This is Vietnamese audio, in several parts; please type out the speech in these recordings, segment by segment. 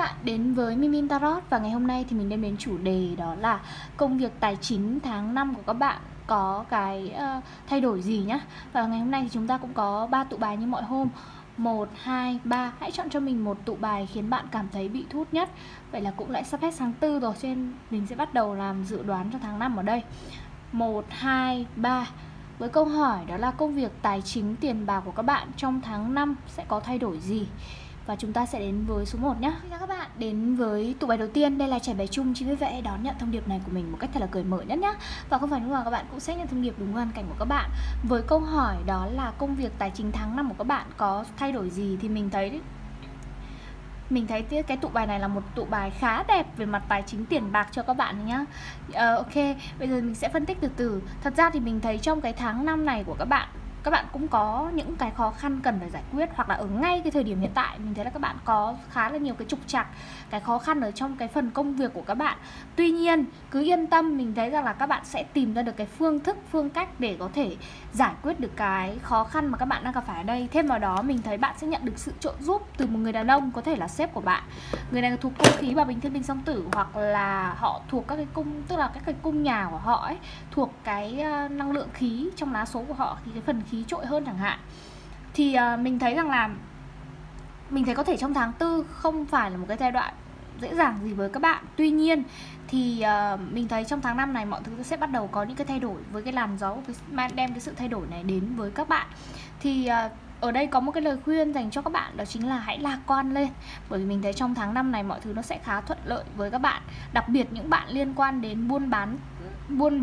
bạn đến với Mimin Tarot. Và ngày hôm nay thì mình đem đến chủ đề đó là công việc tài chính tháng 5 của các bạn có cái thay đổi gì nhá. Và ngày hôm nay thì chúng ta cũng có 3 tụ bài như mọi hôm. 1, 2, 3. Hãy chọn cho mình một tụ bài khiến bạn cảm thấy bị thu hút nhất. Vậy là cũng lại sắp hết tháng 4 rồi, cho nên mình sẽ bắt đầu làm dự đoán cho tháng 5 ở đây. 1, 2, 3. Với câu hỏi đó là công việc tài chính tiền bạc của các bạn trong tháng 5 sẽ có thay đổi gì? Và chúng ta sẽ đến với số 1 nhé. Xin chào các bạn, đến với tụ bài đầu tiên. Đây là Trẻ Bé Chung, chính vì vậy đón nhận thông điệp này của mình một cách thật là cởi mở nhất nhé. Và không phải lúc nào các bạn cũng sẽ nhận thông điệp đúng hoàn cảnh của các bạn. Với câu hỏi đó là công việc tài chính tháng 5 của các bạn có thay đổi gì, thì mình thấy cái tụ bài này là một tụ bài khá đẹp về mặt tài chính tiền bạc cho các bạn nhá. Ok, bây giờ mình sẽ phân tích từ từ. Thật ra thì mình thấy trong cái tháng 5 này của các bạn cũng có những cái khó khăn cần phải giải quyết, hoặc là ở ngay cái thời điểm hiện tại mình thấy là các bạn có khá là nhiều cái trục trặc, cái khó khăn ở trong cái phần công việc của các bạn. Tuy nhiên cứ yên tâm, mình thấy rằng là các bạn sẽ tìm ra được cái phương cách để có thể giải quyết được cái khó khăn mà các bạn đang gặp phải ở đây. Thêm vào đó mình thấy bạn sẽ nhận được sự trợ giúp từ một người đàn ông, có thể là sếp của bạn. Người này thuộc cung khí Bảo Bình Thiên Bình Song Tử, hoặc là họ thuộc các cái cung, tức là các cái cung nhà của họ ấy, thuộc cái năng lượng khí trong lá số của họ, thì cái phần khí trội hơn chẳng hạn. Thì mình thấy rằng là có thể trong tháng 4 không phải là một cái giai đoạn dễ dàng gì với các bạn. Tuy nhiên thì mình thấy trong tháng 5 này mọi thứ sẽ bắt đầu có những cái thay đổi, với cái làn gió đem cái sự thay đổi này đến với các bạn. Thì ở đây có một cái lời khuyên dành cho các bạn, đó chính là hãy lạc quan lên. Bởi vì mình thấy trong tháng 5 này mọi thứ nó sẽ khá thuận lợi với các bạn. Đặc biệt những bạn liên quan đến buôn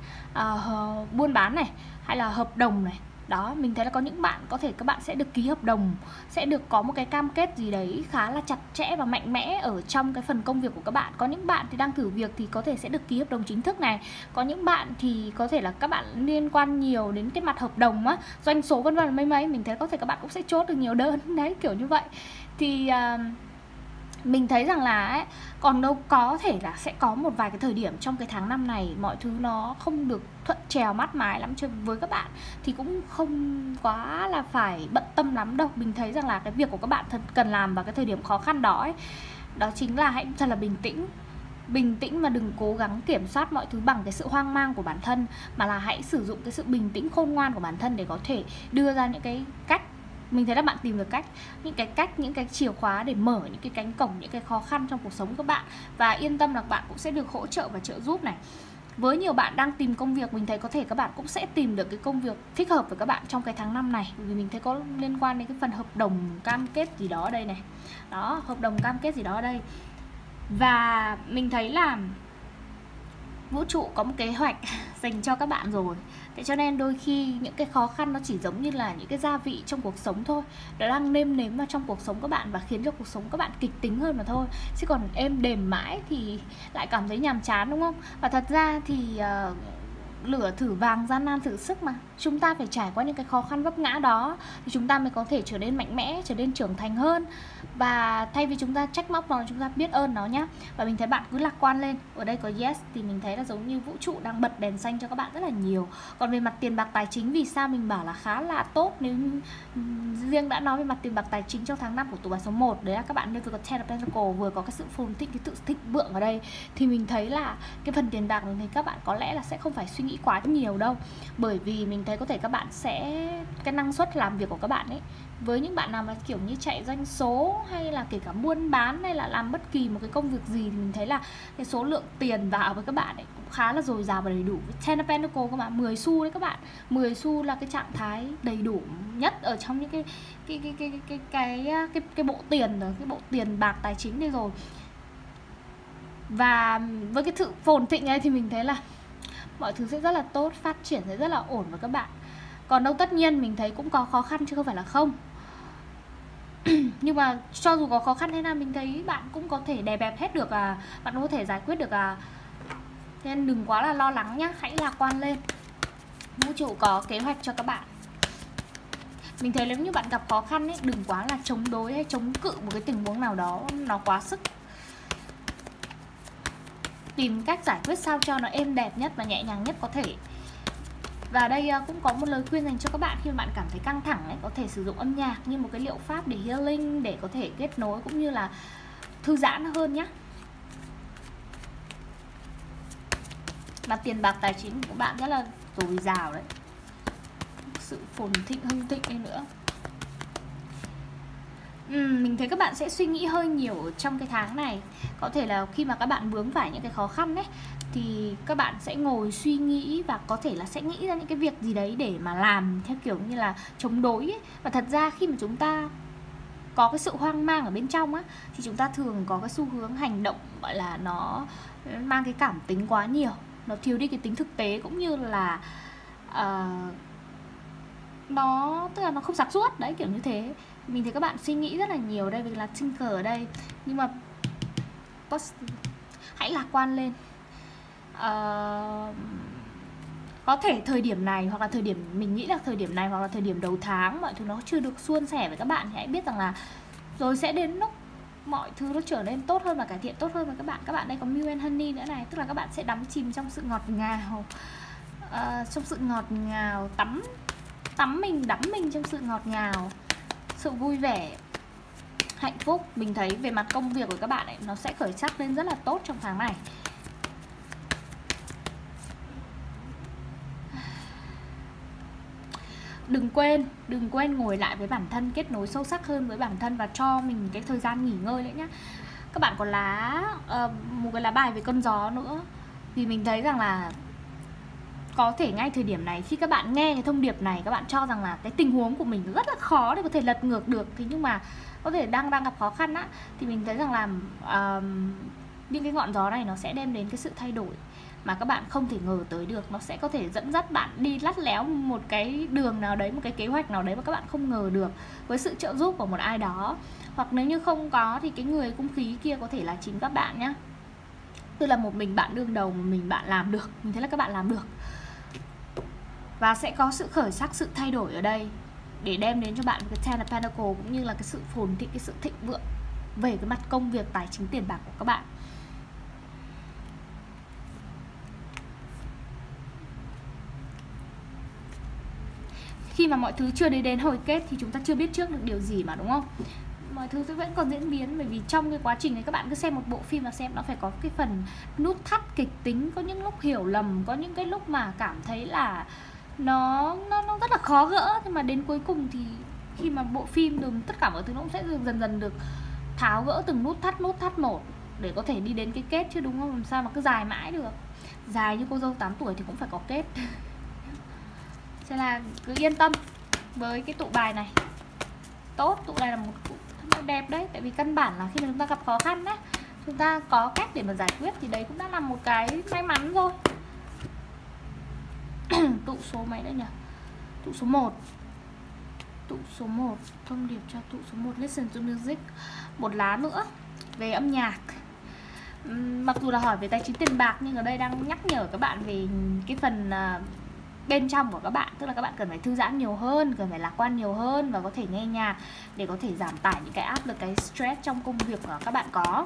bán này, hay là hợp đồng này. Đó, mình thấy là có những bạn có thể các bạn sẽ được ký hợp đồng, sẽ được có một cái cam kết gì đấy khá là chặt chẽ và mạnh mẽ ở trong cái phần công việc của các bạn. Có những bạn thì đang thử việc thì có thể sẽ được ký hợp đồng chính thức này. Có những bạn thì có thể là các bạn liên quan nhiều đến cái mặt hợp đồng á, doanh số vân vân mấy mình thấy có thể các bạn cũng sẽ chốt được nhiều đơn đấy, kiểu như vậy. Thì mình thấy rằng là ấy, còn đâu có thể là sẽ có một vài cái thời điểm trong cái tháng 5 này mọi thứ nó không được thuận trèo mát mái lắm với các bạn, thì cũng không quá là phải bận tâm lắm đâu. Mình thấy rằng là cái việc của các bạn thật cần làm vào cái thời điểm khó khăn đó ấy, đó chính là hãy thật là bình tĩnh và đừng cố gắng kiểm soát mọi thứ bằng cái sự hoang mang của bản thân, mà là hãy sử dụng cái sự bình tĩnh khôn ngoan của bản thân để có thể đưa ra những cái cách. Mình thấy là bạn tìm được những cái chìa khóa để mở những cái cánh cổng, những cái khó khăn trong cuộc sống của các bạn. Và yên tâm là bạn cũng sẽ được hỗ trợ và trợ giúp này. Với nhiều bạn đang tìm công việc, mình thấy có thể các bạn cũng sẽ tìm được cái công việc thích hợp với các bạn trong cái tháng 5 này. Bởi vì mình thấy có liên quan đến cái phần hợp đồng cam kết gì đó ở đây này. Đó, hợp đồng cam kết gì đó ở đây. Và mình thấy là vũ trụ có một kế hoạch dành cho các bạn rồi. Thế cho nên đôi khi những cái khó khăn nó chỉ giống như là những cái gia vị trong cuộc sống thôi. Nó đang nêm nếm vào trong cuộc sống các bạn và khiến cho cuộc sống các bạn kịch tính hơn mà thôi. Chứ còn êm đềm mãi thì lại cảm thấy nhàm chán, đúng không? Và thật ra thì lửa thử vàng, gian nan thử sức mà. Chúng ta phải trải qua những cái khó khăn vấp ngã đó thì chúng ta mới có thể trở nên mạnh mẽ, trở nên trưởng thành hơn. Và thay vì chúng ta trách móc nó, chúng ta biết ơn nó nhá. Và mình thấy bạn cứ lạc quan lên. Ở đây có yes thì mình thấy là giống như vũ trụ đang bật đèn xanh cho các bạn rất là nhiều. Còn về mặt tiền bạc tài chính, vì sao mình bảo là khá là tốt, nếu như riêng đã nói về mặt tiền bạc tài chính trong tháng 5 của tụ bài số 1, đấy là các bạn vừa có Ten of Pentacles, vừa có cái sự phồn thịnh, cái sự thịnh vượng ở đây, thì mình thấy là cái phần tiền bạc mình thấy các bạn có lẽ là sẽ không phải suy nghĩ quá nhiều đâu. Bởi vì mình thấy có thể các bạn sẽ, cái năng suất làm việc của các bạn ấy, với những bạn nào mà kiểu như chạy doanh số, hay là kể cả buôn bán, hay là làm bất kỳ một cái công việc gì, thì mình thấy là cái số lượng tiền vào với các bạn ấy cũng khá là dồi dào và đầy đủ. Ten of Pentacles các bạn, 10 xu đấy các bạn. 10 xu là cái trạng thái đầy đủ nhất ở trong những cái bộ tiền rồi, cái bộ tiền bạc tài chính đây rồi. Và với cái sự phồn thịnh ấy thì mình thấy là mọi thứ sẽ rất là tốt, phát triển sẽ rất là ổn với các bạn. Còn đâu tất nhiên mình thấy cũng có khó khăn chứ không phải là không. Nhưng mà cho dù có khó khăn thế nào, mình thấy bạn cũng có thể đè bẹp hết được à, bạn cũng có thể giải quyết được à. Nên đừng quá là lo lắng nhá, hãy lạc quan lên. Vũ trụ có kế hoạch cho các bạn. Mình thấy nếu như bạn gặp khó khăn ấy, đừng quá là chống đối hay chống cự một cái tình huống nào đó nó quá sức. Tìm cách giải quyết sao cho nó êm đẹp nhất và nhẹ nhàng nhất có thể. Và đây cũng có một lời khuyên dành cho các bạn khi mà bạn cảm thấy căng thẳng ấy, có thể sử dụng âm nhạc như một cái liệu pháp để healing, để có thể kết nối cũng như là thư giãn hơn nhé. Mà tiền bạc tài chính của bạn rất là dồi dào đấy, sự phồn thịnh hưng thịnh đi nữa. Mình thấy các bạn sẽ suy nghĩ hơi nhiều trong cái tháng này. Có thể là khi mà các bạn vướng phải những cái khó khăn ấy, thì các bạn sẽ ngồi suy nghĩ và có thể là sẽ nghĩ ra những cái việc gì đấy để mà làm theo kiểu như là chống đối ấy. Và thật ra khi mà chúng ta có cái sự hoang mang ở bên trong á, thì chúng ta thường có cái xu hướng hành động gọi là nó mang cái cảm tính quá nhiều, nó thiếu đi cái tính thực tế, cũng như là nó tức là nó không sáng suốt đấy, kiểu như thế. Mình thấy các bạn suy nghĩ rất là nhiều đây, vì là thinker ở đây, nhưng mà hãy lạc quan lên. Có thể thời điểm này, hoặc là thời điểm mình nghĩ là thời điểm này, hoặc là thời điểm đầu tháng mọi thứ nó chưa được suôn sẻ với các bạn, thì hãy biết rằng là rồi sẽ đến lúc mọi thứ nó trở nên tốt hơn và cải thiện tốt hơn với các bạn. Các bạn đây có Milk and Honey nữa này, tức là các bạn sẽ đắm chìm trong sự ngọt ngào, trong sự ngọt ngào, đắm mình trong sự ngọt ngào, sự vui vẻ, hạnh phúc. Mình thấy về mặt công việc của các bạn ấy, nó sẽ khởi sắc lên rất là tốt trong tháng này. Đừng quên ngồi lại với bản thân, kết nối sâu sắc hơn với bản thân và cho mình cái thời gian nghỉ ngơi đấy nhá. Các bạn có một cái lá bài về con gió nữa, vì mình thấy rằng là có thể ngay thời điểm này, khi các bạn nghe cái thông điệp này, các bạn cho rằng là cái tình huống của mình rất là khó để có thể lật ngược được. Thế nhưng mà có thể đang gặp khó khăn á, thì mình thấy rằng là những cái ngọn gió này nó sẽ đem đến cái sự thay đổi mà các bạn không thể ngờ tới được. Nó sẽ có thể dẫn dắt bạn đi lắt léo một cái đường nào đấy, một cái kế hoạch nào đấy mà các bạn không ngờ được, với sự trợ giúp của một ai đó. Hoặc nếu như không có thì cái người cung khí kia có thể là chính các bạn nhá. Tức là một mình bạn đương đầu, một mình bạn làm được. Mình thấy là các bạn làm được. Và sẽ có sự khởi sắc, sự thay đổi ở đây để đem đến cho bạn cái Ten of Pentacles, cũng như là cái sự phồn thịnh, cái sự thịnh vượng về cái mặt công việc, tài chính, tiền bạc của các bạn. Khi mà mọi thứ chưa đến hồi kết thì chúng ta chưa biết trước được điều gì mà, đúng không? Mọi thứ vẫn còn diễn biến, bởi vì trong cái quá trình này các bạn cứ xem một bộ phim và xem nó phải có cái phần nút thắt kịch tính, có những lúc hiểu lầm, có những cái lúc mà cảm thấy là nó rất là khó gỡ, nhưng mà đến cuối cùng thì khi mà bộ phim rồi tất cả mọi thứ nó cũng sẽ dần dần được tháo gỡ từng nút thắt một để có thể đi đến cái kết chứ, đúng không? Làm sao mà cứ dài mãi được. Dài như cô dâu 8 tuổi thì cũng phải có kết. Cho là cứ yên tâm với cái tụ bài này. Tốt, tụ này là một tụ đẹp đấy. Tại vì căn bản là khi mà chúng ta gặp khó khăn đấy, chúng ta có cách để mà giải quyết, thì đấy cũng đã là một cái may mắn rồi. Tụ số mấy đấy nhỉ? Tụ số 1. Tụ số 1, thông điệp cho tụ số 1, listen to music. Một lá nữa về âm nhạc. Mặc dù là hỏi về tài chính tiền bạc, nhưng ở đây đang nhắc nhở các bạn về cái phần bên trong của các bạn. Tức là các bạn cần phải thư giãn nhiều hơn, cần phải lạc quan nhiều hơn, và có thể nghe nhạc để có thể giảm tải những cái áp lực, cái stress trong công việc của các bạn có.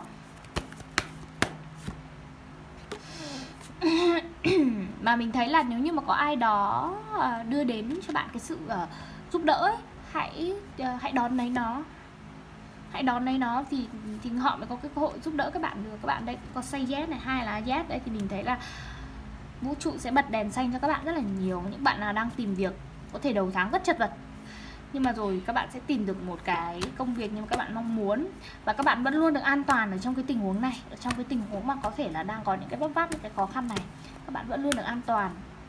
Mà mình thấy là nếu như mà có ai đó đưa đến cho bạn cái sự giúp đỡ ấy, hãy đón lấy nó. Hãy đón lấy nó thì họ mới có cái cơ hội giúp đỡ các bạn được. Các bạn đây có say yes này, 2 là yes đấy, thì mình thấy là vũ trụ sẽ bật đèn xanh cho các bạn rất là nhiều. Những bạn nào đang tìm việc, có thể đầu tháng rất chật vật, nhưng mà rồi các bạn sẽ tìm được một cái công việc như các bạn mong muốn. Và các bạn vẫn luôn được an toàn ở trong cái tình huống này, ở trong cái tình huống mà có thể là đang có những cái vấp váp, những cái khó khăn này, các bạn vẫn luôn được an toàn.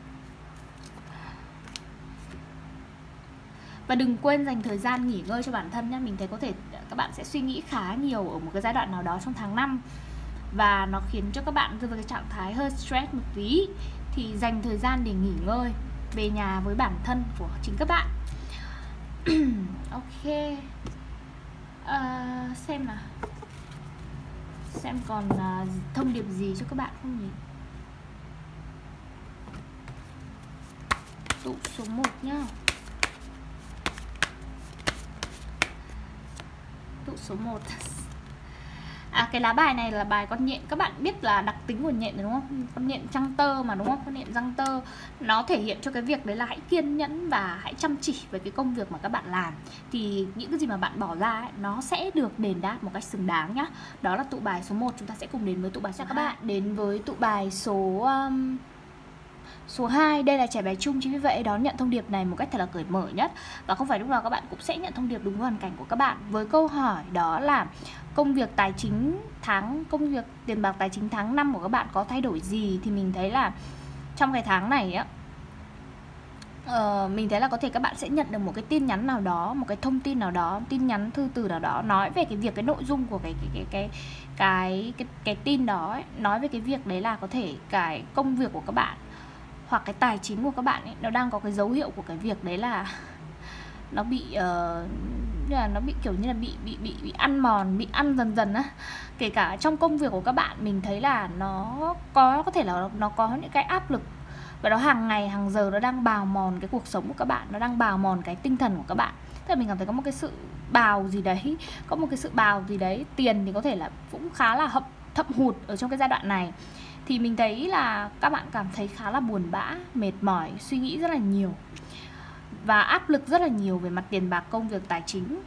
Và đừng quên dành thời gian nghỉ ngơi cho bản thân nhé. Mình thấy có thể các bạn sẽ suy nghĩ khá nhiều ở một cái giai đoạn nào đó trong tháng 5, và nó khiến cho các bạn rơi vào cái trạng thái hơi stress một tí. Thì dành thời gian để nghỉ ngơi, về nhà với bản thân của chính các bạn. Ok, xem nào, xem còn thông điệp gì cho các bạn không nhỉ? Tụ số 1 nhá. Tụ số 1. Cái lá bài này là bài con nhện. Các bạn biết là đặc tính của nhện đúng không? Con nhện răng tơ mà đúng không? Con nhện răng tơ nó thể hiện cho cái việc đấy là hãy kiên nhẫn và hãy chăm chỉ với cái công việc mà các bạn làm. Thì những cái gì mà bạn bỏ ra ấy, nó sẽ được đền đáp một cách xứng đáng nhá. Đó là tụ bài số 1. Chúng ta sẽ cùng đến với tụ bài số 2. Các bạn đến với tụ bài số 2, đây là trải bài chung, chính vì vậy đón nhận thông điệp này một cách thật là cởi mở nhất. Và không phải lúc nào các bạn cũng sẽ nhận thông điệp đúng với hoàn cảnh của các bạn. Với câu hỏi đó là công việc tiền bạc tài chính tháng 5 của các bạn có thay đổi gì, thì mình thấy là trong cái tháng này á, mình thấy là có thể các bạn sẽ nhận được một cái tin nhắn nào đó, một cái thông tin nào đó, tin nhắn thư từ nào đó nói về cái việc, cái nội dung của cái tin đó ấy, nói về cái việc đấy là có thể cái công việc của các bạn hoặc cái tài chính của các bạn ấy, nó đang có cái dấu hiệu của cái việc đấy là nó bị nó bị kiểu như là bị ăn mòn, bị ăn dần dần á. Kể cả trong công việc của các bạn, mình thấy là nó có thể là nó có những cái áp lực, và nó hàng ngày hàng giờ nó đang bào mòn cái cuộc sống của các bạn, nó đang bào mòn cái tinh thần của các bạn. Tức là mình cảm thấy có một cái sự bào gì đấy, tiền thì có thể là cũng khá là thâm hụt ở trong cái giai đoạn này. Thì mình thấy là các bạn cảm thấy khá là buồn bã, mệt mỏi, suy nghĩ rất là nhiều và áp lực rất là nhiều về mặt tiền bạc, công việc, tài chính.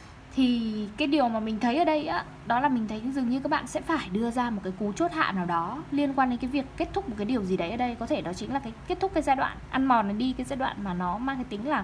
Thì cái điều mà mình thấy ở đây á, đó là mình thấy dường như các bạn sẽ phải đưa ra một cái cú chốt hạ nào đó liên quan đến cái việc kết thúc một cái điều gì đấy ở đây. Có thể đó chính là cái kết thúc cái giai đoạn ăn mòn này đi, cái giai đoạn mà nó mang cái tính là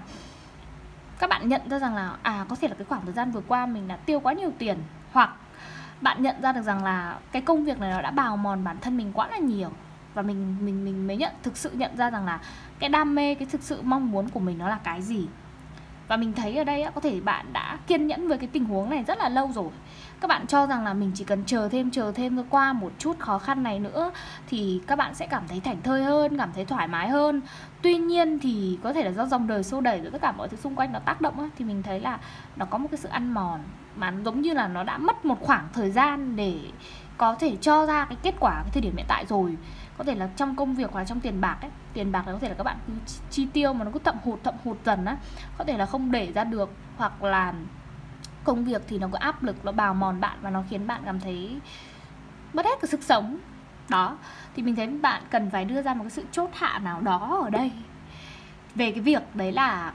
các bạn nhận ra rằng là có thể là cái khoảng thời gian vừa qua mình đã tiêu quá nhiều tiền, hoặc bạn nhận ra được rằng là cái công việc này nó đã bào mòn bản thân mình quá là nhiều, và mình mới thực sự nhận ra rằng là cái đam mê, cái thực sự mong muốn của mình nó là cái gì. Và mình thấy ở đây có thể bạn đã kiên nhẫn với cái tình huống này rất là lâu rồi. Các bạn cho rằng là mình chỉ cần chờ thêm rồi qua một chút khó khăn này nữa thì các bạn sẽ cảm thấy thảnh thơi hơn, cảm thấy thoải mái hơn. Tuy nhiên thì có thể là do dòng đời xô đẩy rồi tất cả mọi thứ xung quanh nó tác động á, thì mình thấy là nó có một cái sự ăn mòn mà giống như là nó đã mất một khoảng thời gian để có thể cho ra cái kết quả cái thời điểm hiện tại rồi. Có thể là trong công việc hoặc là trong tiền bạc ấy, tiền bạc là có thể là các bạn cứ chi tiêu mà nó cứ thâm hụt dần á, có thể là không để ra được, hoặc là công việc thì nó có áp lực, nó bào mòn bạn và nó khiến bạn cảm thấy mất hết cái sức sống đó. Thì mình thấy bạn cần phải đưa ra một cái sự chốt hạ nào đó ở đây về cái việc đấy là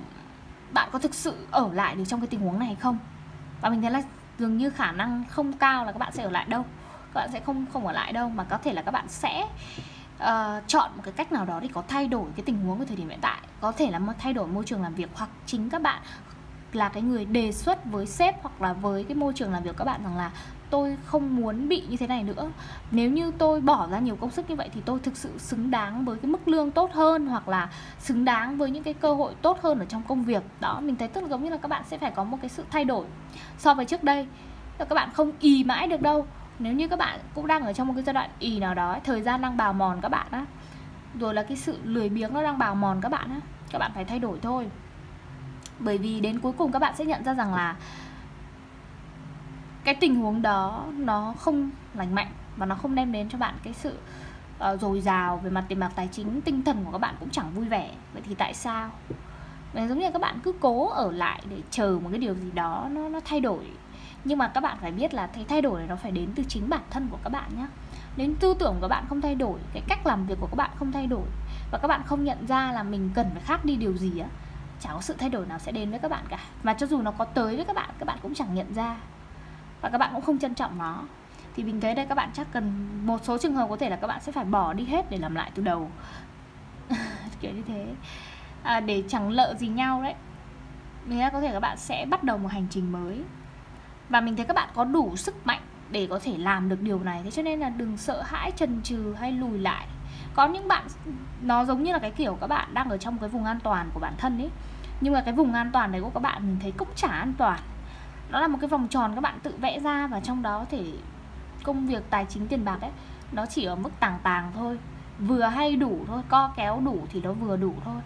bạn có thực sự ở lại được trong cái tình huống này hay không. Và mình thấy là dường như khả năng không cao là các bạn sẽ ở lại đâu, các bạn sẽ không ở lại đâu, mà có thể là các bạn sẽ chọn một cái cách nào đó để có thay đổi cái tình huống của thời điểm hiện tại. Có thể là thay đổi môi trường làm việc, hoặc chính các bạn là cái người đề xuất với sếp hoặc là với cái môi trường làm việc các bạn rằng là tôi không muốn bị như thế này nữa. Nếu như tôi bỏ ra nhiều công sức như vậy thì tôi thực sự xứng đáng với cái mức lương tốt hơn, hoặc là xứng đáng với những cái cơ hội tốt hơn ở trong công việc. Đó, mình thấy tức là giống như là các bạn sẽ phải có một cái sự thay đổi so với trước đây. Các bạn không ì mãi được đâu. Nếu như các bạn cũng đang ở trong một cái giai đoạn ì nào đó, thời gian đang bào mòn các bạn á, rồi là cái sự lười biếng nó đang bào mòn các bạn á, các bạn phải thay đổi thôi. Bởi vì đến cuối cùng các bạn sẽ nhận ra rằng là cái tình huống đó nó không lành mạnh và nó không đem đến cho bạn cái sự dồi dào về mặt tiền bạc tài chính. Tinh thần của các bạn cũng chẳng vui vẻ. Vậy thì tại sao? Giống như là các bạn cứ cố ở lại để chờ một cái điều gì đó nó thay đổi. Nhưng mà các bạn phải biết là cái thay đổi này nó phải đến từ chính bản thân của các bạn nhé. Nếu tư tưởng của các bạn không thay đổi, cái cách làm việc của các bạn không thay đổi, và các bạn không nhận ra là mình cần phải khác đi điều gì á, chẳng có sự thay đổi nào sẽ đến với các bạn cả. Mà cho dù nó có tới với các bạn cũng chẳng nhận ra, và các bạn cũng không trân trọng nó. Thì mình thấy đây các bạn chắc cần, một số trường hợp có thể là các bạn sẽ phải bỏ đi hết để làm lại từ đầu kiểu như thế, để chẳng lợ gì nhau đấy. Mình thấy có thể các bạn sẽ bắt đầu một hành trình mới, và mình thấy các bạn có đủ sức mạnh để có thể làm được điều này. Thế cho nên là đừng sợ hãi, chần chừ hay lùi lại. Có những bạn nó giống như là cái kiểu các bạn đang ở trong cái vùng an toàn của bản thân ấy, nhưng mà cái vùng an toàn đấy của các bạn mình thấy cũng chả an toàn. Nó là một cái vòng tròn các bạn tự vẽ ra, và trong đó thì công việc, tài chính, tiền bạc ấy, nó chỉ ở mức tàng tàng thôi, vừa hay đủ thôi, co kéo đủ thì nó vừa đủ thôi.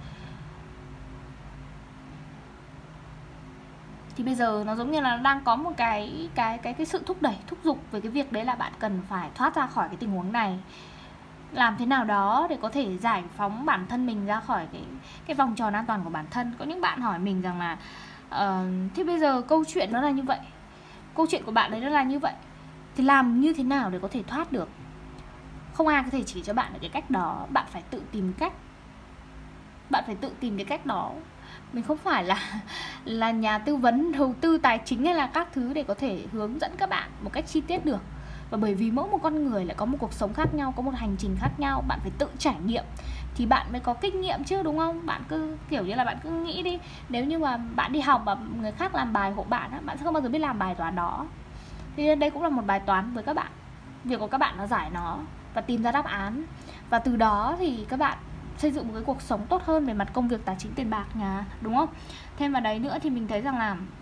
Thì bây giờ nó giống như là đang có một cái sự thúc đẩy, thúc giục về cái việc đấy là bạn cần phải thoát ra khỏi cái tình huống này, làm thế nào đó để có thể giải phóng bản thân mình ra khỏi cái vòng tròn an toàn của bản thân. Có những bạn hỏi mình rằng là thế bây giờ câu chuyện nó là như vậy, câu chuyện của bạn đấy nó là như vậy, Thì làm như thế nào để có thể thoát được? Không ai có thể chỉ cho bạn được cái cách đó. Bạn phải tự tìm cách. Bạn phải tự tìm cái cách đó. Mình không phải là nhà tư vấn đầu tư tài chính hay là các thứ để có thể hướng dẫn các bạn một cách chi tiết được. Và bởi vì mỗi một con người lại có một cuộc sống khác nhau, có một hành trình khác nhau. Bạn phải tự trải nghiệm thì bạn mới có kinh nghiệm chứ, đúng không? Bạn cứ kiểu như là bạn cứ nghĩ đi, nếu như mà bạn đi học và người khác làm bài hộ bạn, bạn sẽ không bao giờ biết làm bài toán đó. Thì đây cũng là một bài toán với các bạn. Việc của các bạn là giải nó và tìm ra đáp án. Và từ đó thì các bạn xây dựng một cái cuộc sống tốt hơn về mặt công việc, tài chính, tiền bạc nhà, đúng không? Thêm vào đấy nữa thì mình thấy rằng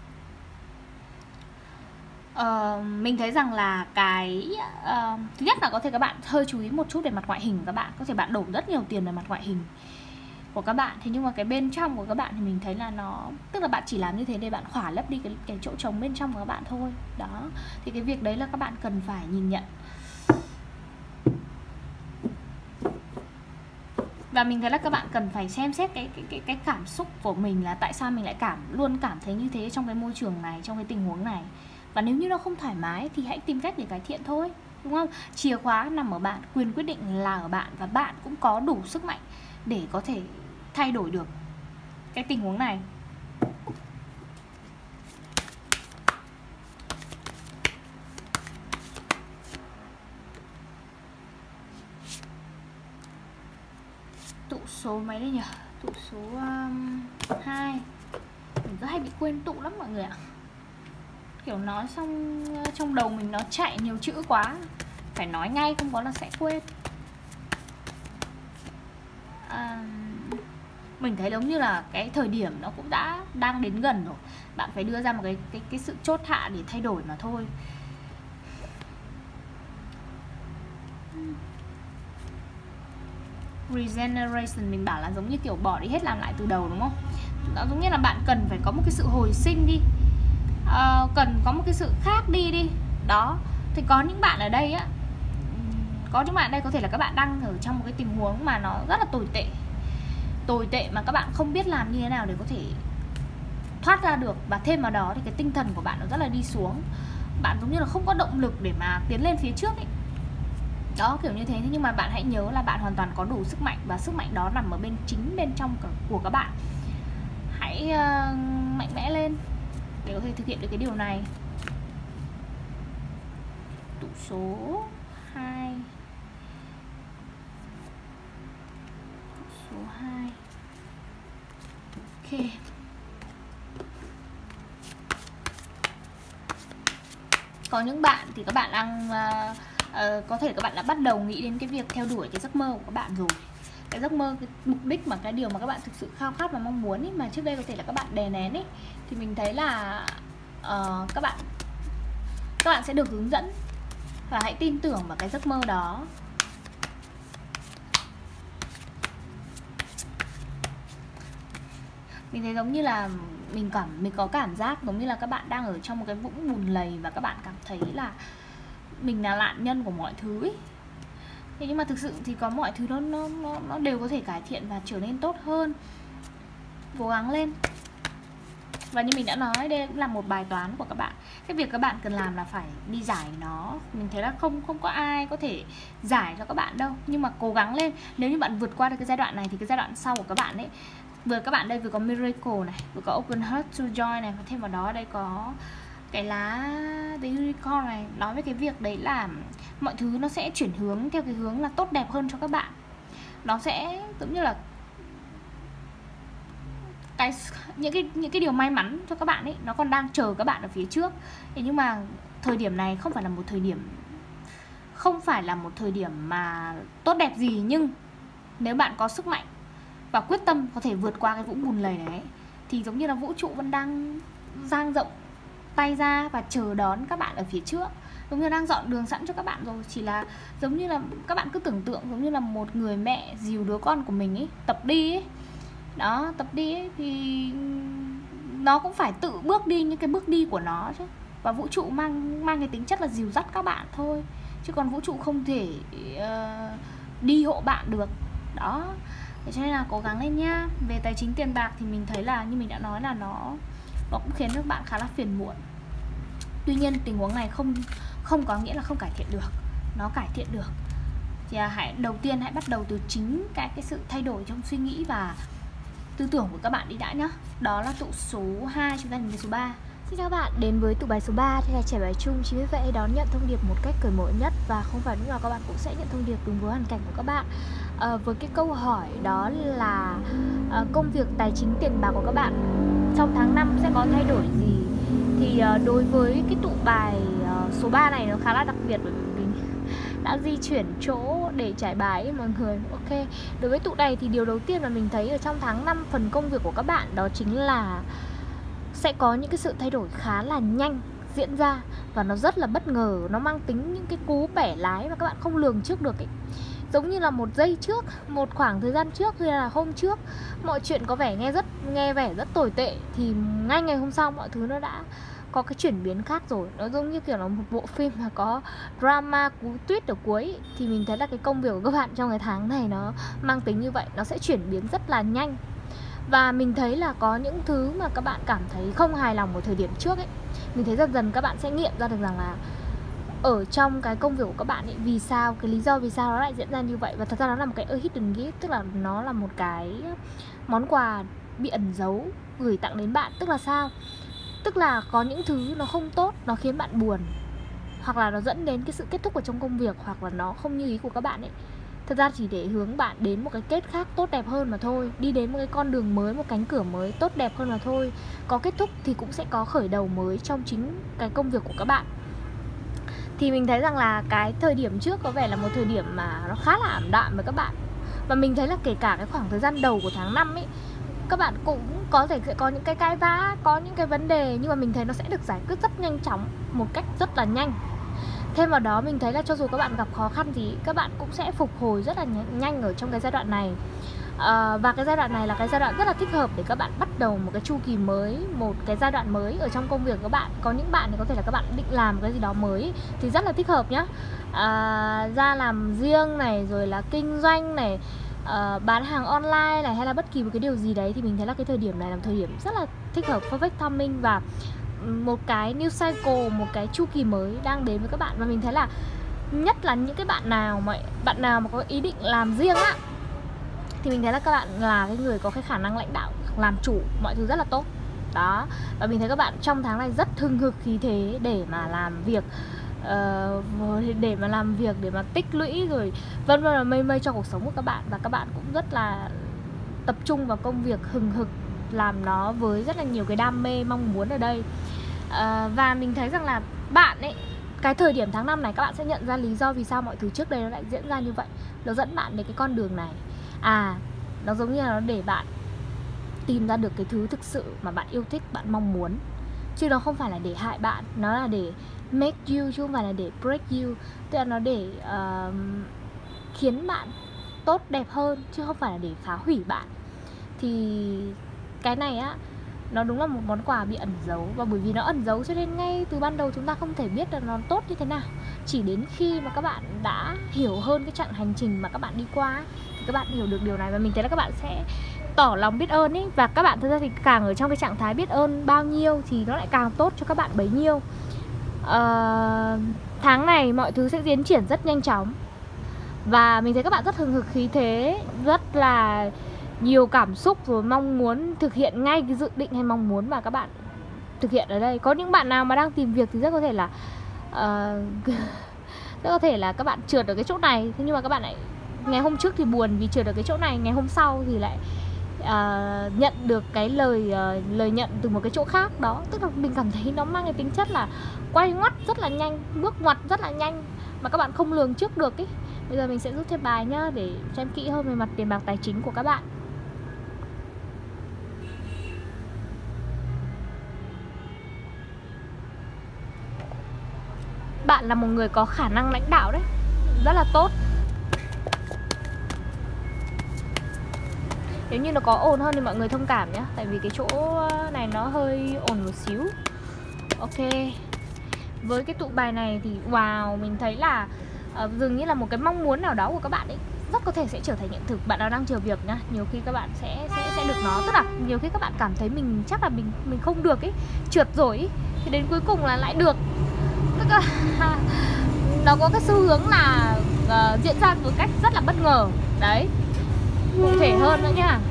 là cái thứ nhất là có thể các bạn hơi chú ý một chút về mặt ngoại hình của các bạn. Có thể bạn đổ rất nhiều tiền về mặt ngoại hình của các bạn, thế nhưng mà cái bên trong của các bạn thì mình thấy là nó, tức là bạn chỉ làm như thế để bạn khỏa lấp đi cái chỗ trống bên trong của các bạn thôi. Đó, thì cái việc đấy là các bạn cần phải nhìn nhận. Và mình thấy là các bạn cần phải xem xét cái cảm xúc của mình là tại sao mình lại luôn cảm thấy như thế trong cái môi trường này, trong cái tình huống này. Và nếu như nó không thoải mái thì hãy tìm cách để cải thiện thôi, đúng không? Chìa khóa nằm ở bạn, quyền quyết định là ở bạn, và bạn cũng có đủ sức mạnh để có thể thay đổi được cái tình huống này. Tụ số mấy đây nhỉ? Tụ số 2. Mình cứ hay bị quên tụ lắm mọi người ạ. Kiểu nói xong trong đầu mình nó chạy nhiều chữ quá, phải nói ngay không có là sẽ quên. Mình thấy giống như là cái thời điểm nó cũng đang đến gần rồi. Bạn phải đưa ra một cái sự chốt hạ để thay đổi mà thôi. Regeneration mình bảo là giống như kiểu bỏ đi hết làm lại từ đầu, đúng không? Nó giống như là bạn cần phải có một cái sự hồi sinh đi, cần có một cái sự khác đi. Đó, thì có những bạn ở đây á, có những bạn ở đây có thể là các bạn đang ở trong một cái tình huống mà nó rất là tồi tệ mà các bạn không biết làm như thế nào để có thể thoát ra được. Và thêm vào đó thì cái tinh thần của bạn nó rất là đi xuống. Bạn giống như là không có động lực để mà tiến lên phía trước ấy. Đó, kiểu như thế. Nhưng mà bạn hãy nhớ là bạn hoàn toàn có đủ sức mạnh, và sức mạnh đó nằm ở bên trong của các bạn. Hãy mạnh mẽ lên để có thể thực hiện được cái điều này. Tụ số 2. Tụ số 2. Ok. Có những bạn thì các bạn đang có thể các bạn đã bắt đầu nghĩ đến cái việc theo đuổi cái giấc mơ của các bạn rồi. Cái giấc mơ, cái mục đích mà cái điều mà các bạn thực sự khao khát và mong muốn ấy, mà trước đây có thể là các bạn đè nén ấy, thì mình thấy là các bạn sẽ được hướng dẫn. Và hãy tin tưởng vào cái giấc mơ đó. Mình thấy giống như là mình có cảm giác giống như là các bạn đang ở trong một cái vũng bùn lầy, và các bạn cảm thấy là mình là nạn nhân của mọi thứ ấy. Thế nhưng mà thực sự thì có mọi thứ nó đều có thể cải thiện và trở nên tốt hơn. Cố gắng lên. Và như mình đã nói, đây cũng là một bài toán của các bạn. Cái việc các bạn cần làm là phải đi giải nó. Mình thấy là không có ai có thể giải cho các bạn đâu. Nhưng mà cố gắng lên. Nếu như bạn vượt qua được cái giai đoạn này thì cái giai đoạn sau của các bạn ấy, các bạn đây vừa có Miracle này, vừa có Open Heart to Joy này, và thêm vào đó đây có cái lá The Unicorn này, nói về cái việc đấy là mọi thứ nó sẽ chuyển hướng theo cái hướng là tốt đẹp hơn cho các bạn. Nó sẽ giống như là những cái điều may mắn cho các bạn ấy, nó còn đang chờ các bạn ở phía trước. Thế nhưng mà thời điểm này không phải là một thời điểm mà tốt đẹp gì, nhưng nếu bạn có sức mạnh và quyết tâm có thể vượt qua cái vũng bùn lầy này, thì giống như là vũ trụ vẫn đang dang rộng tay ra và chờ đón các bạn ở phía trước, giống như đang dọn đường sẵn cho các bạn rồi. Chỉ là giống như là các bạn cứ tưởng tượng giống như là một người mẹ dìu đứa con của mình ấy tập đi ấy. Đó, tập đi ấy, thì nó cũng phải tự bước đi những cái bước đi của nó chứ. Và vũ trụ mang cái tính chất là dìu dắt các bạn thôi, chứ còn vũ trụ không thể đi hộ bạn được. Đó, thế cho nên là cố gắng lên nha. Về tài chính tiền bạc thì mình thấy là như mình đã nói là nó cũng khiến các bạn khá là phiền muộn. Tuy nhiên tình huống này không có nghĩa là không cải thiện được, nó cải thiện được. Thì đầu tiên hãy bắt đầu từ chính cái sự thay đổi trong suy nghĩ và tư tưởng của các bạn đi đã nhá. Đó là tụ số 2, chúng ta đến với số 3. Xin chào các bạn, đến với tụ bài số 3 thì là trẻ bài chung. Chính vì vậy đón nhận thông điệp một cách cởi mở nhất, và không phải lúc nào các bạn cũng sẽ nhận thông điệp đúng với hoàn cảnh của các bạn. Với cái câu hỏi đó là công việc tài chính tiền bạc của các bạn trong tháng 5 sẽ có thay đổi gì, thì đối với cái tụ bài số 3 này nó khá là đặc biệt, bởi vì mình đã di chuyển chỗ để trải bài ấy, mọi người. Ok, đối với tụ này thì điều đầu tiên mà mình thấy ở trong tháng 5 phần công việc của các bạn đó chính là sẽ có những cái sự thay đổi khá là nhanh diễn ra, và nó rất là bất ngờ, nó mang tính những cái cú bẻ lái mà các bạn không lường trước được ấy. Giống như là một giây trước, một khoảng thời gian trước, hay là hôm trước mọi chuyện có vẻ nghe vẻ rất tồi tệ, thì ngay ngày hôm sau mọi thứ nó đã có cái chuyển biến khác rồi. Nó giống như kiểu là một bộ phim mà có drama cú twist ở cuối. Thì mình thấy là cái công việc của các bạn trong cái tháng này nó mang tính như vậy, nó sẽ chuyển biến rất là nhanh. Và mình thấy là có những thứ mà các bạn cảm thấy không hài lòng ở thời điểm trước ấy, mình thấy dần dần các bạn sẽ nghiệm ra được rằng là ở trong cái công việc của các bạn ấy, vì sao, cái lý do vì sao nó lại diễn ra như vậy. Và thật ra nó là một cái hidden gift, tức là nó là một cái món quà bị ẩn giấu gửi tặng đến bạn. Tức là sao? Tức là có những thứ nó không tốt, nó khiến bạn buồn, hoặc là nó dẫn đến cái sự kết thúc ở trong công việc, hoặc là nó không như ý của các bạn ấy. Thật ra chỉ để hướng bạn đến một cái kết khác tốt đẹp hơn mà thôi. Đi đến một cái con đường mới, một cánh cửa mới tốt đẹp hơn mà thôi. Có kết thúc thì cũng sẽ có khởi đầu mới trong chính cái công việc của các bạn. Thì mình thấy rằng là cái thời điểm trước có vẻ là một thời điểm mà nó khá là ảm đạm với các bạn. Và mình thấy là kể cả cái khoảng thời gian đầu của tháng 5 ấy, các bạn cũng có thể sẽ có những cái cãi vã, có những cái vấn đề, nhưng mà mình thấy nó sẽ được giải quyết rất nhanh chóng, một cách rất là nhanh. Thêm vào đó mình thấy là cho dù các bạn gặp khó khăn thì các bạn cũng sẽ phục hồi rất là nhanh ở trong cái giai đoạn này. Và cái giai đoạn này là cái giai đoạn rất là thích hợp để các bạn bắt đầu một cái chu kỳ mới, một cái giai đoạn mới ở trong công việc của các bạn. Có những bạn thì có thể là các bạn định làm cái gì đó mới thì rất là thích hợp nhá. Ra làm riêng này, rồi là kinh doanh này, bán hàng online này, hay là bất kỳ một cái điều gì đấy, thì mình thấy là cái thời điểm này là một thời điểm rất là thích hợp, perfect timing, và một cái new cycle, một cái chu kỳ mới đang đến với các bạn. Và mình thấy là nhất là những cái bạn nào mà có ý định làm riêng á, thì mình thấy là các bạn là cái người có cái khả năng lãnh đạo, làm chủ mọi thứ rất là tốt đó. Và mình thấy các bạn trong tháng này rất hừng hực khí thế để mà làm việc, để mà tích lũy rồi vân vân, là mây mây cho cuộc sống của các bạn. Và các bạn cũng rất là tập trung vào công việc, hừng hực làm nó với rất là nhiều cái đam mê, mong muốn ở đây. Và mình thấy rằng là bạn ấy, cái thời điểm tháng 5 này các bạn sẽ nhận ra lý do vì sao mọi thứ trước đây nó lại diễn ra như vậy. Nó dẫn bạn đến cái con đường này. Nó giống như là nó để bạn tìm ra được cái thứ thực sự mà bạn yêu thích, bạn mong muốn. Chứ nó không phải là để hại bạn, nó là để make you, chứ không phải là để break you. Tức là nó để khiến bạn tốt đẹp hơn, chứ không phải là để phá hủy bạn. Thì cái này á, nó đúng là một món quà bị ẩn giấu. Và bởi vì nó ẩn giấu cho nên ngay từ ban đầu chúng ta không thể biết là nó tốt như thế nào. Chỉ đến khi mà các bạn đã hiểu hơn cái chặng hành trình mà các bạn đi qua thì các bạn hiểu được điều này. Và mình thấy là các bạn sẽ tỏ lòng biết ơn ấy. Và các bạn thực ra thì càng ở trong cái trạng thái biết ơn bao nhiêu thì nó lại càng tốt cho các bạn bấy nhiêu. Tháng này mọi thứ sẽ tiến triển rất nhanh chóng. Và mình thấy các bạn rất hừng hực khí thế, rất là nhiều cảm xúc, rồi mong muốn thực hiện ngay cái dự định hay mong muốn mà các bạn thực hiện ở đây. Có những bạn nào mà đang tìm việc thì rất có thể là rất có thể là các bạn trượt ở cái chỗ này. Thế nhưng mà các bạn lại ngày hôm trước thì buồn vì trượt ở cái chỗ này, ngày hôm sau thì lại nhận được cái lời nhận từ một cái chỗ khác đó. Tức là mình cảm thấy nó mang cái tính chất là quay ngoắt rất là nhanh, bước ngoặt rất là nhanh mà các bạn không lường trước được ý. Bây giờ mình sẽ rút thêm bài nhá, để xem kỹ hơn về mặt tiền bạc tài chính của các bạn. Bạn là một người có khả năng lãnh đạo đấy, rất là tốt. Nếu như nó có ồn hơn thì mọi người thông cảm nhé, tại vì cái chỗ này nó hơi ồn một xíu. Ok, với cái tụ bài này thì wow, mình thấy là dường như là một cái mong muốn nào đó của các bạn ấy rất có thể sẽ trở thành hiện thực. Bạn nào đang chờ việc nhá, nhiều khi các bạn sẽ được nó. Tức là nhiều khi các bạn cảm thấy mình chắc là mình không được ấy, trượt rồi ấy, thì đến cuối cùng là lại được. tức là nó có cái xu hướng là diễn ra một cách rất là bất ngờ. Đấy, cụ thể hơn nữa nha.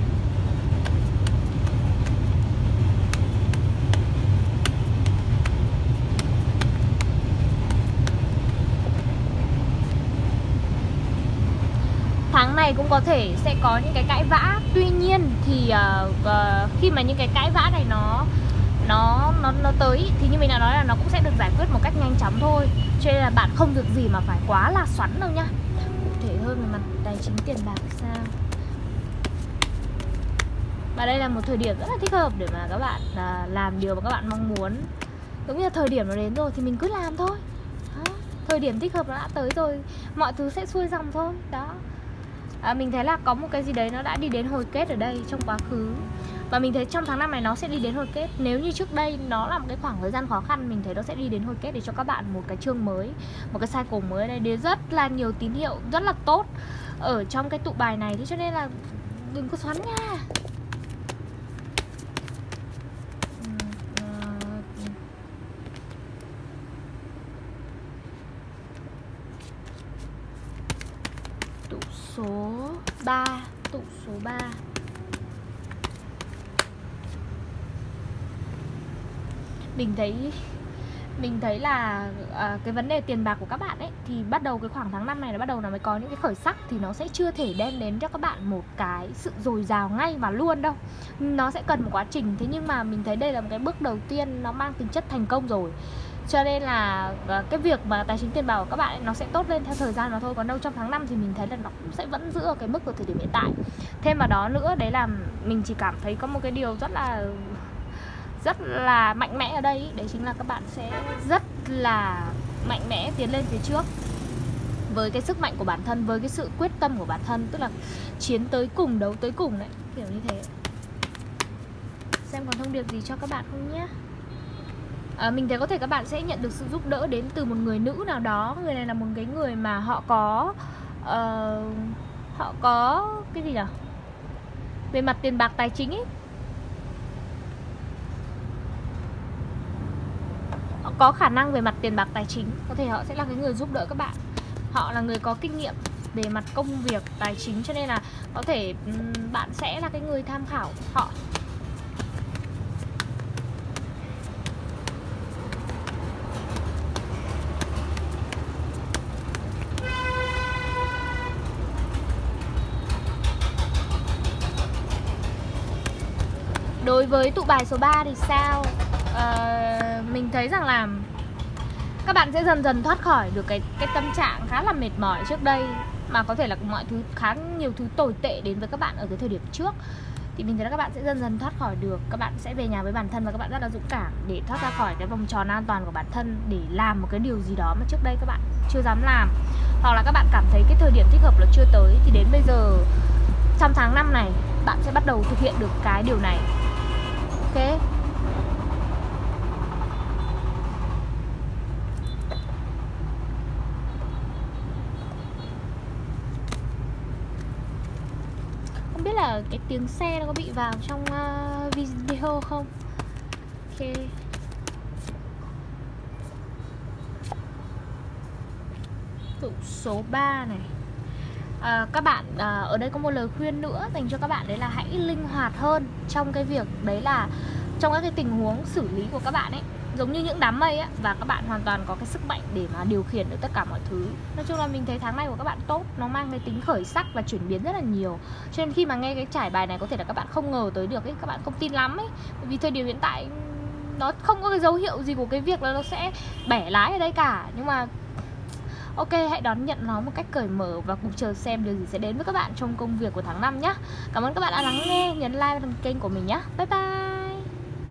Tháng này cũng có thể sẽ có những cái cãi vã. Tuy nhiên thì khi mà những cái cãi vã này nó tới thì như mình đã nói là nó cũng sẽ được giải quyết một cách nhanh chóng thôi. Cho nên là bạn không việc gì mà phải quá là xoắn đâu nhá. Cụ thể hơn về mặt tài chính tiền bạc sao. Và đây là một thời điểm rất là thích hợp để mà các bạn làm điều mà các bạn mong muốn. Giống như là thời điểm nó đến rồi thì mình cứ làm thôi. Đó. Thời điểm thích hợp nó đã tới rồi, mọi thứ sẽ xuôi dòng thôi. Đó. Mình thấy là có một cái gì đấy nó đã đi đến hồi kết ở đây trong quá khứ. Và mình thấy trong tháng 5 này nó sẽ đi đến hồi kết. Nếu như trước đây nó là một cái khoảng thời gian khó khăn, mình thấy nó sẽ đi đến hồi kết để cho các bạn một cái chương mới, một cái cycle mới ở đây. Để rất là nhiều tín hiệu rất là tốt ở trong cái tụ bài này. Thế cho nên là đừng có xoắn nha. Tụ số 3, tụ số 3. Mình thấy là cái vấn đề tiền bạc của các bạn ấy thì bắt đầu cái khoảng tháng 5 này là bắt đầu nó mới có những cái khởi sắc, thì nó sẽ chưa thể đem đến cho các bạn một cái sự dồi dào ngay và luôn đâu. Nó sẽ cần một quá trình. Thế nhưng mà mình thấy đây là một cái bước đầu tiên nó mang tính chất thành công rồi. Cho nên là cái việc mà tài chính tiền bạc của các bạn ấy, nó sẽ tốt lên theo thời gian mà thôi. Còn đâu trong tháng 5 thì mình thấy là nó cũng sẽ vẫn giữ ở cái mức của thời điểm hiện tại. Thêm vào đó nữa, đấy là mình chỉ cảm thấy có một cái điều rất là mạnh mẽ ở đây ý. Đấy chính là các bạn sẽ rất là mạnh mẽ tiến lên phía trước với cái sức mạnh của bản thân, với cái sự quyết tâm của bản thân. Tức là chiến tới cùng, đấu tới cùng đấy, kiểu như thế. Xem còn thông điệp gì cho các bạn không nhé. Mình thấy có thể các bạn sẽ nhận được sự giúp đỡ đến từ một người nữ nào đó. Người này là một cái người mà họ có cái gì nhỉ, về mặt tiền bạc tài chính ấy, có khả năng về mặt tiền bạc tài chính. Có thể họ sẽ là cái người giúp đỡ các bạn. Họ là người có kinh nghiệm về mặt công việc tài chính, cho nên là có thể bạn sẽ là cái người tham khảo họ. Đối với tụ bài số 3 thì sao? Mình thấy rằng là các bạn sẽ dần dần thoát khỏi được cái tâm trạng khá là mệt mỏi trước đây, mà có thể là mọi thứ khá nhiều thứ tồi tệ đến với các bạn ở cái thời điểm trước. Thì mình thấy là các bạn sẽ dần dần thoát khỏi được. Các bạn sẽ về nhà với bản thân và các bạn rất là dũng cảm để thoát ra khỏi cái vòng tròn an toàn của bản thân, để làm một cái điều gì đó mà trước đây các bạn chưa dám làm. Hoặc là các bạn cảm thấy cái thời điểm thích hợp là chưa tới, thì đến bây giờ trong tháng 5 này bạn sẽ bắt đầu thực hiện được cái điều này. Ok. Không biết là cái tiếng xe nó có bị vào trong video không? Ok. Tụ số 3 này. Các bạn ở đây có một lời khuyên nữa dành cho các bạn, đấy là hãy linh hoạt hơn trong cái việc đấy là trong các cái tình huống xử lý của các bạn ấy, giống như những đám mây á, và các bạn hoàn toàn có cái sức mạnh để mà điều khiển được tất cả mọi thứ. Nói chung là mình thấy tháng này của các bạn tốt, nó mang cái tính khởi sắc và chuyển biến rất là nhiều. Cho nên khi mà nghe cái trải bài này có thể là các bạn không ngờ tới được ấy, các bạn không tin lắm ấy, bởi vì thời điểm hiện tại nó không có cái dấu hiệu gì của cái việc là nó sẽ bẻ lái ở đây cả. Nhưng mà ok, hãy đón nhận nó một cách cởi mở và cùng chờ xem điều gì sẽ đến với các bạn trong công việc của tháng 5 nhé. Cảm ơn các bạn đã lắng nghe, nhấn like và đăng kênh của mình nhé. Bye bye.